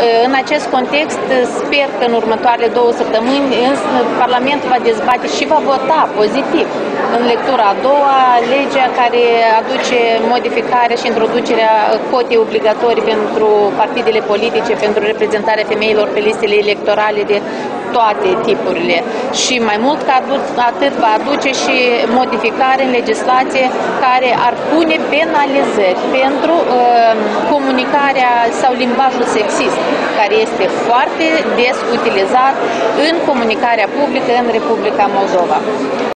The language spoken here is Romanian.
În acest context, sper că în următoarele 2 săptămâni Parlamentul va dezbate și va vota pozitiv în lectura a doua legea care aduce modificarea și introducerea cotei obligatorii pentru partidele politice, pentru reprezentarea femeilor pe listele electorale de toate tipurile. Și mai mult ca atât va aduce și modificare în legislație care ar pune penalizări pentru comunicarea sau limbajul sexist, care este foarte des utilizat în comunicarea publică în Republica Moldova.